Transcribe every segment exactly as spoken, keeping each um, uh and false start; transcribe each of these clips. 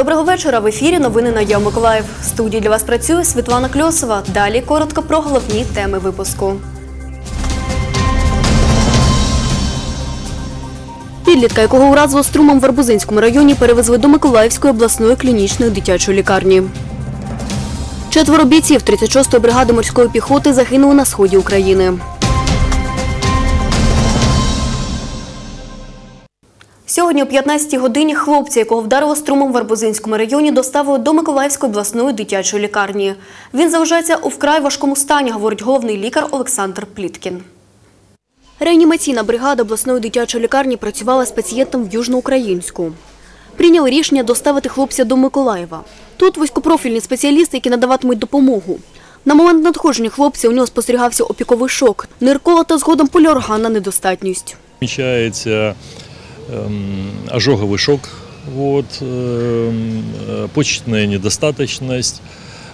Доброго вечора. В ефірі новини на ЯО Миколаїв. В студії для вас працює Світлана Кльосова. Далі коротко про головні теми випуску. Підлітка, якого уразило струмом в Арбузинському районі, перевезли до Миколаївської обласної клінічної дитячої лікарні. Четверо бійців тридцять шостої бригади морської піхоти загинули на сході України. Сьогодні о п'ятнадцятій годині хлопця, якого вдарило струмом в Арбузинському районі, доставили до Миколаївської обласної дитячої лікарні. Він залишається у вкрай важкому стані, говорить головний лікар Олександр Пліткін. Реанімаційна бригада обласної дитячої лікарні працювала з пацієнтом в Южноукраїнську. Прийняли рішення доставити хлопця до Миколаєва. Тут вузькопрофільні спеціалісти, які надаватимуть допомогу. На момент надходження хлопця у нього спостерігався опіковий шок, ниркова та згодом поліорганна недостатність. Помічається ожоговый шок, вот, почечная недостаточность,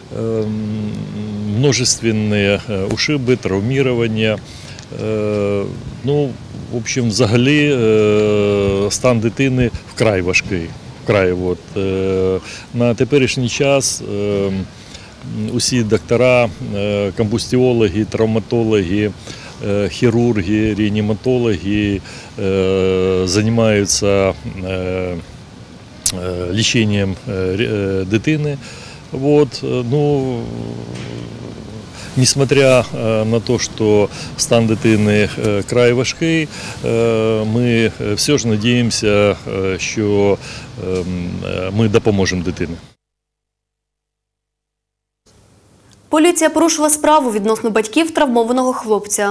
множественные ушибы, травмирования. Ну, в общем, взагалі стан дитини вкрай важкий. Вкрай, от. На теперішній час усі доктора, комбустіологи, травматологи, хирурги, реаниматологи э, занимаются э, лечением э, дитини. Вот, ну, несмотря на то, что стан дитини край важкий, ми все ж надіємося, що ми допоможемо дитині. Поліція порушила справу відносно батьків травмованого хлопця.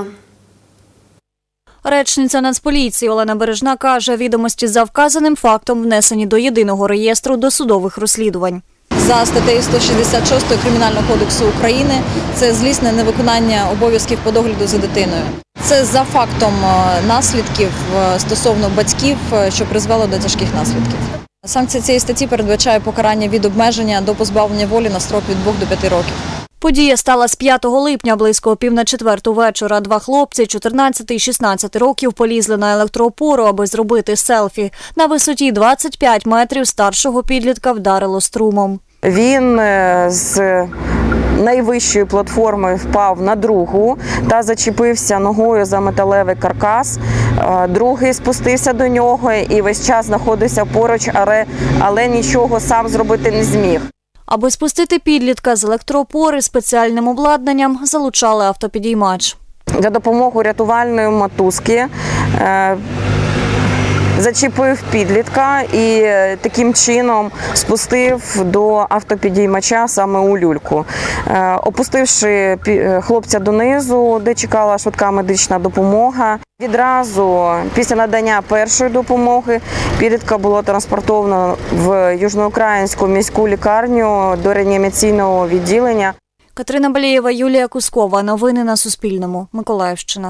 Речниця Нацполіції Олена Бережна каже, відомості за вказаним фактом внесені до єдиного реєстру досудових розслідувань. За статтею сто шістдесят шість Кримінального кодексу України це злісне невиконання обов'язків по догляду за дитиною. Це за фактом наслідків стосовно батьків, що призвело до тяжких наслідків. Санкція цієї статті передбачає покарання від обмеження до позбавлення волі на строк від двох до п'яти років. Подія сталася п'ятого липня, близько о пів на четверту вечора. Два хлопці чотирнадцяти і шістнадцяти років полізли на електроопору, аби зробити селфі. На висоті двадцять п'ять метрів старшого підлітка вдарило струмом. Він з найвищої платформи впав на другу та зачепився ногою за металевий каркас. Другий спустився до нього і весь час знаходився поруч, але, але нічого сам зробити не зміг. Аби спустити підлітка з електроопори спеціальним обладнанням залучали автопідіймач. За допомогою рятувальної мотузки е, зачепив підлітка і таким чином спустив до автопідіймача саме у люльку. Е, опустивши хлопця донизу, де чекала швидка медична допомога, відразу після надання першої допомоги підлітка було транспортовано в Южноукраїнську міську лікарню до реанімаційного відділення. Катерина Балієва, Юлія Кускова. Новини на Суспільному. Миколаївщина.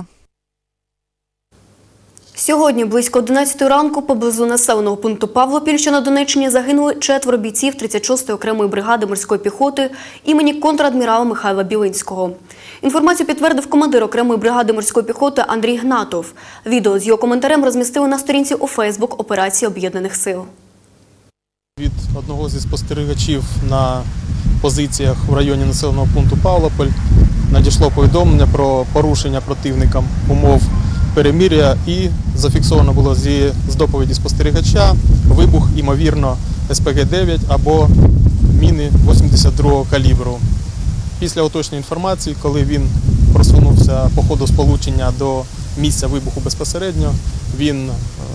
Сьогодні близько одинадцятої ранку поблизу населеного пункту Павлопіль, що на Донеччині, загинули четверо бійців тридцять шостої окремої бригади морської піхоти імені контрадмірала Михайла Білинського. Інформацію підтвердив командир окремої бригади морської піхоти Андрій Гнатов. Відео з його коментарем розмістили на сторінці у Фейсбук операції Об'єднаних сил. Від одного зі спостерігачів на позиціях в районі населеного пункту Павлополь надійшло повідомлення про порушення противником умов перемир'я і зафіксовано було зі, з доповіді спостерігача вибух, ймовірно, ес пе ге дев'ять або міни вісімдесят другого калібру. Після уточнення інформації, коли він просунувся по ходу сполучення до місця вибуху безпосередньо, він е,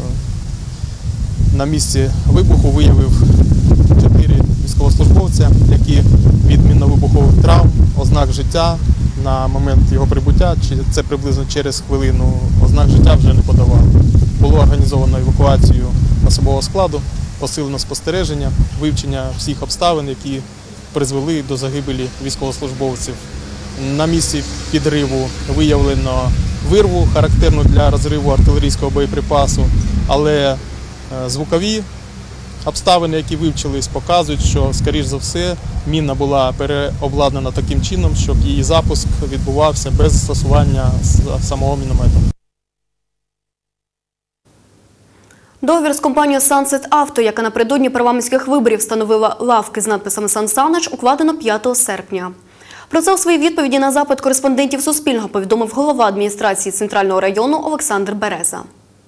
на місці вибуху виявив чотири військовослужбовця, які від мінно-вибухових травм, ознак життя на момент його прибуття, це приблизно через хвилину, ознак життя вже не подавали. Було організовано евакуацію особового складу, посилено спостереження, вивчення всіх обставин, які призвели до загибелі військовослужбовців. На місці підриву виявлено вирву, характерну для розриву артилерійського боєприпасу, але звукові обставини, які вивчились, показують, що, скоріш за все, міна була переобладнана таким чином, щоб її запуск відбувався без застосування самого міномету. Договір з компанією Sunset Auto, яка напередодні парламентських виборів встановила лавки з надписами «Сан Санич», укладено п'ятого серпня. Про це у своїй відповіді на запит кореспондентів Суспільного повідомив голова адміністрації Центрального району Олександр Береза.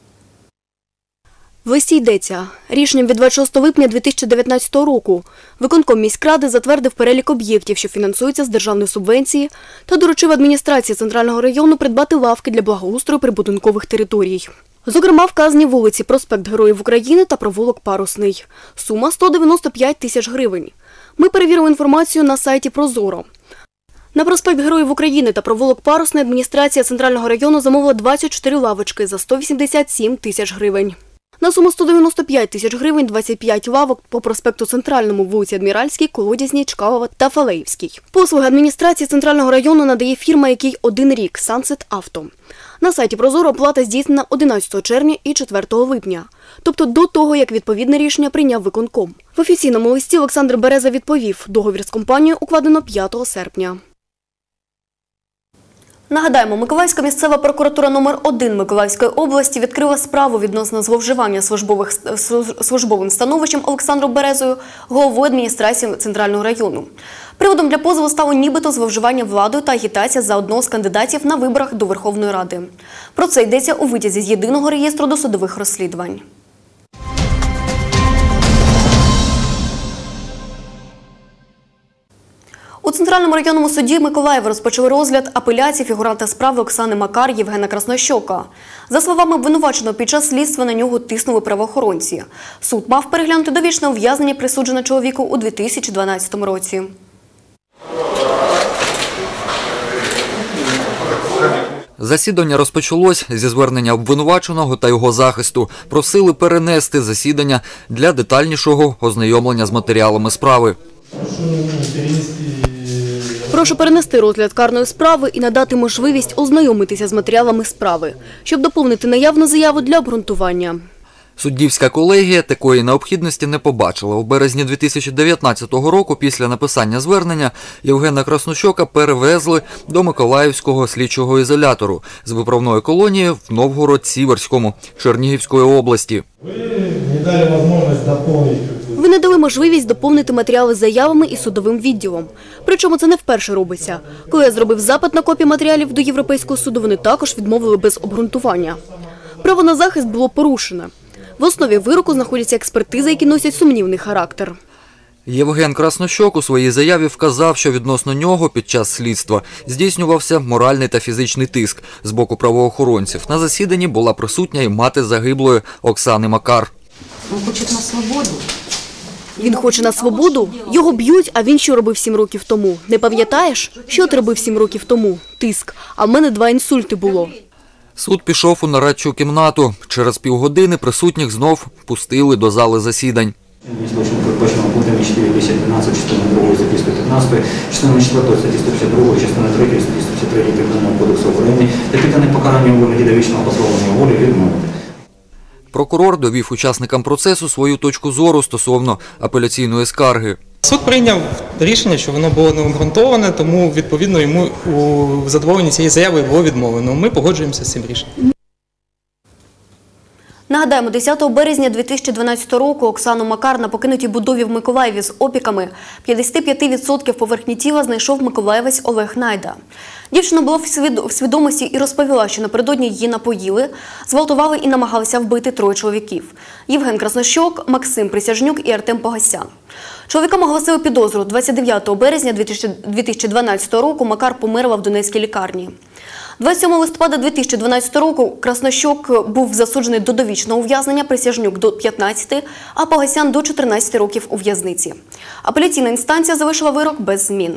В листі йдеться, рішенням від двадцять шостого липня дві тисячі дев'ятнадцятого року виконком міськради затвердив перелік об'єктів, що фінансуються з державної субвенції, та доручив адміністрації Центрального району придбати лавки для благоустрою прибудинкових територій. Зокрема, вказані вулиці Проспект Героїв України та провулок Парусний. Сума – сто дев'яносто п'ять тисяч гривень. Ми перевірили інформацію на сайті Прозоро. На проспект Героїв України та провулок Парусний адміністрація Центрального району замовила двадцять чотири лавочки за сто вісімдесят сім тисяч гривень. На суму сто дев'яносто п'ять тисяч гривень двадцять п'ять лавок по проспекту Центральному, вулиці Адміральській, Колодязній, Чкалова та Фалеївській. Послуги адміністрації Центрального району надає фірма, якій один рік – Sunset Auto. На сайті Прозоро оплата здійснена одинадцятого червня і четвертого липня. Тобто до того, як відповідне рішення прийняв виконком. В офіційному листі Олександр Береза відповів, договір з компанією укладено п'ятого серпня. Нагадаємо, Миколаївська місцева прокуратура номер один Миколаївської області відкрила справу відносно зловживання службових, службовим становищем Олександром Березою, головою адміністрації Центрального району. Приводом для позову стало нібито зловживання владою та агітація за одного з кандидатів на виборах до Верховної Ради. Про це йдеться у витязі з єдиного реєстру досудових розслідувань. У Центральному районному суді Миколаєва розпочали розгляд апеляції фігуранта справи Оксани Макар Євгена Краснощока. За словами обвинуваченого, під час слідства на нього тиснули правоохоронці. Суд мав переглянути довічне ув'язнення, присуджене чоловіку у дві тисячі дванадцятому році. Засідання розпочалось зі звернення обвинуваченого та його захисту. Просили перенести засідання для детальнішого ознайомлення з матеріалами справи. Прошу перенести розгляд карної справи і надати можливість ознайомитися з матеріалами справи, щоб доповнити наявну заяву для обґрунтування. Суддівська колегія такої необхідності не побачила. У березні дві тисячі дев'ятнадцятого року після написання звернення Євгена Краснощока перевезли до Миколаївського слідчого ізолятору з виправної колонії в Новгород-Сіверському Чернігівської області. Ви не дали можливість доповнити матеріали заявами і судовим відділом. Причому це не вперше робиться. Коли я зробив запит на копії матеріалів до Європейського суду, вони також відмовили без обґрунтування. Право на захист було порушене. В основі вироку знаходяться експертизи, які носять сумнівний характер. Євген Краснощок у своїй заяві вказав, що відносно нього під час слідства здійснювався моральний та фізичний тиск з боку правоохоронців. На засіданні була присутня і мати загиблої Оксани Макар. Він хоче на свободу. Він хоче на свободу? Його б'ють, а він що робив сім років тому? Не пам'ятаєш? Що ти робив сім років тому? Тиск. А в мене два інсульти було. Суд пішов у нарадчу кімнату. Через півгодини присутніх знов пустили до зали засідань. Передбачено пунктами чотири, десять, дванадцять, частини другої статті сто п'ятнадцять, частини четвертої статті сто п'ятдесят два, частини третьої статті сто п'ятдесят три Кримінального кодексу України та піддане покарання у вигляді довічного позбавлення волі відмовити. Прокурор довів учасникам процесу свою точку зору стосовно апеляційної скарги. Суд прийняв рішення, що воно було необґрунтоване, тому відповідно йому у задоволенні цієї заяви було відмовлено. Ми погоджуємося з цим рішенням. Нагадаємо, десятого березня дві тисячі дванадцятого року Оксану Макар на покинутій будові в Миколаєві з опіками п'ятдесят п'ять відсотків поверхні тіла знайшов миколаєвець Олег Найда. Дівчина була в свідомості і розповіла, що напередодні її напоїли, зґвалтували і намагалися вбити троє чоловіків – Євген Краснощок, Максим Присяжнюк і Артем Погасян. Чоловікам оголосили підозру. двадцять дев'ятого березня дві тисячі дванадцятого року Макар померла в Донецькій лікарні. двадцять сьомого листопада дві тисячі дванадцятого року Краснощок був засуджений до довічного ув'язнення, Присяжнюк – до п'ятнадцяти, а Погасян – до чотирнадцяти років у в'язниці. Апеляційна інстанція залишила вирок без змін.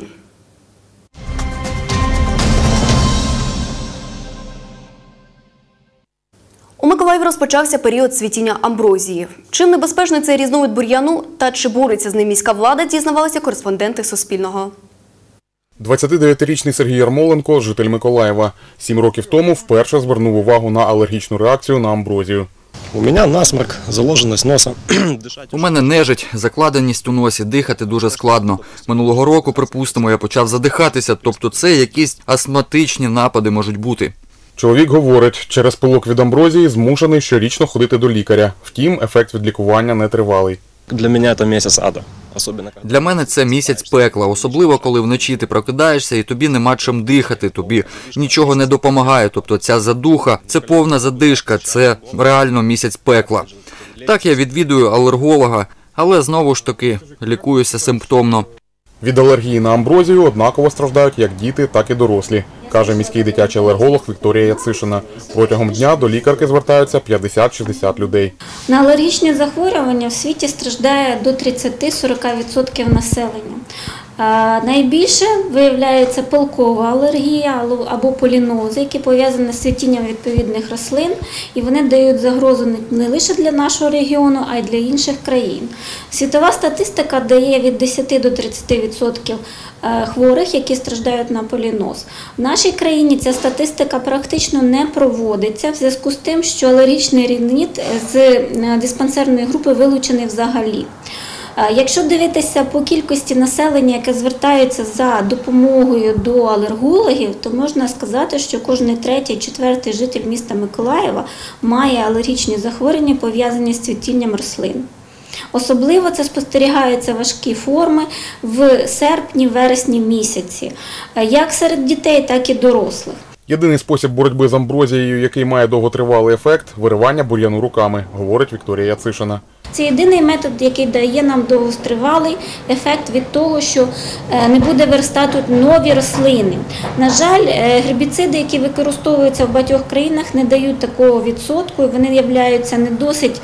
У Миколаєві розпочався період цвітіння амброзії. Чим небезпечний цей різновид бур'яну та чи бореться з ним міська влада, дізнавалися кореспонденти Суспільного. двадцятидев'ятирічний Сергій Ярмоленко – житель Миколаєва. Сім років тому вперше звернув увагу на алергічну реакцію на амброзію. У мене насморк, заложеність носа. У мене нежить, закладеність у носі, дихати дуже складно. Минулого року, припустимо, я почав задихатися, тобто це якісь астматичні напади можуть бути. Чоловік говорить, через пилок від амброзії змушений щорічно ходити до лікаря. Втім, ефект від лікування не тривалий. Для меня это месяц ада. Особенно. Для мене це місяць пекла, особливо коли вночі ти прокидаєшся і тобі нема чим дихати, тобі нічого не допомагає, тобто ця задуха, це повна задишка, це реально місяць пекла. Так я відвідую алерголога, але знову ж таки лікуюся симптомно. Від алергії на амброзію однаково страждають як діти, так і дорослі, каже міський дитячий алерголог Вікторія Яцишина. Протягом дня до лікарки звертаються п'ятдесят-шістдесят людей. На алергічні захворювання в світі страждає до тридцять-сорок відсотків населення. Найбільше виявляється пилкова алергія або полінози, які пов'язані з цвітінням відповідних рослин, і вони дають загрозу не лише для нашого регіону, а й для інших країн. Світова статистика дає від десяти до тридцяти відсотків хворих, які страждають на поліноз. В нашій країні ця статистика практично не проводиться в зв'язку з тим, що алергічний рініт з диспансерної групи вилучений взагалі. Якщо дивитися по кількості населення, яке звертається за допомогою до алергологів, то можна сказати, що кожний третій, четвертий житель міста Миколаєва має алергічні захворювання, пов'язані з цвітінням рослин. Особливо це спостерігаються важкі форми в серпні-вересні місяці, як серед дітей, так і дорослих. Єдиний спосіб боротьби з амброзією, який має довготривалий ефект – виривання бур'яну руками, говорить Вікторія Яцишина. Це єдиний метод, який дає нам довготривалий ефект від того, що не буде виростати нові рослини. На жаль, гербіциди, які використовуються в багатьох країнах, не дають такого відсотку, і вони являються не досить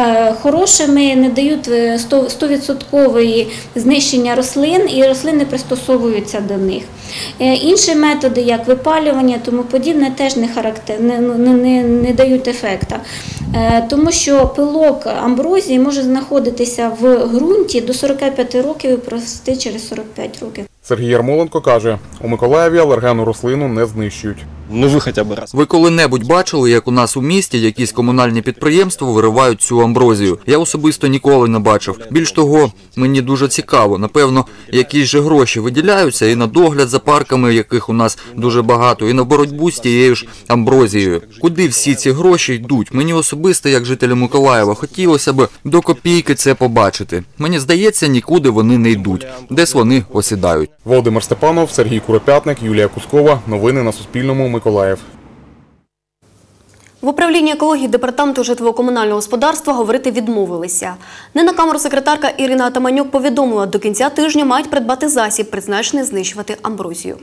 хорошими, не дають сто відсотків знищення рослин, і рослини пристосовуються до них. Інші методи, як випалювання, тому подібне, теж не, характер, не, не, не дають ефекту. Тому що пилок амброзії може знаходитися в ґрунті до сорока п'яти років і прорости через сорок п'ять років. Сергій Ярмоленко каже, у Миколаєві алергенну рослину не знищують. Ну ви хоча б раз. Ви коли-небудь бачили, як у нас у місті якісь комунальні підприємства виривають цю амброзію? Я особисто ніколи не бачив. Більш того, мені дуже цікаво. Напевно, якісь же гроші виділяються і на догляд за парками, яких у нас дуже багато, і на боротьбу з тією ж амброзією. Куди всі ці гроші йдуть? Мені особисто, як жителю Миколаєва, хотілося б до копійки це побачити. Мені здається, нікуди вони не йдуть. Десь вони осідають. Володимир Степанов, Сергій Куропятник, Юлія Кускова. Новини на Суспільному. Миколаїв. В управлінні екології департаменту житлово-комунального господарства говорити відмовилися. Не на камеру секретарка Ірина Атаманюк повідомила, до кінця тижня мають придбати засіб, призначений знищувати амброзію.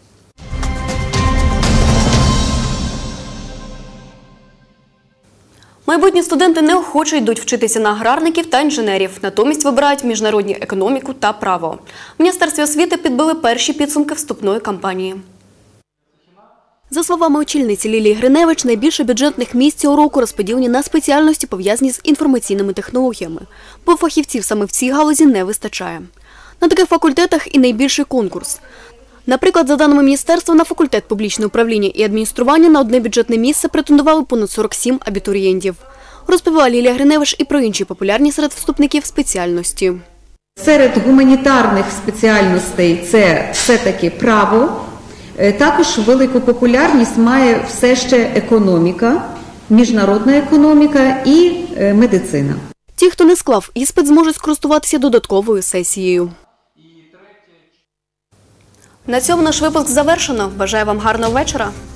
Майбутні студенти неохоче йдуть вчитися на аграрників та інженерів, натомість вибирають міжнародну економіку та право. В Міністерстві освіти підбили перші підсумки вступної кампанії. За словами очільниці Лілії Гриневич, найбільше бюджетних місць цього року розподілені на спеціальності, пов'язані з інформаційними технологіями, бо фахівців саме в цій галузі не вистачає. На таких факультетах і найбільший конкурс. Наприклад, за даними Міністерства, на факультет публічне управління і адміністрування на одне бюджетне місце претендували понад сорок сім абітурієнтів. Розповіла Лілія Гриневич і про інші популярні серед вступників спеціальності. Серед гуманітарних спеціальностей це все-таки право. Також велику популярність має все ще економіка, міжнародна економіка і медицина. Ті, хто не склав іспит, зможуть скористуватися додатковою сесією. На цьому наш випуск завершено. Бажаю вам гарного вечора.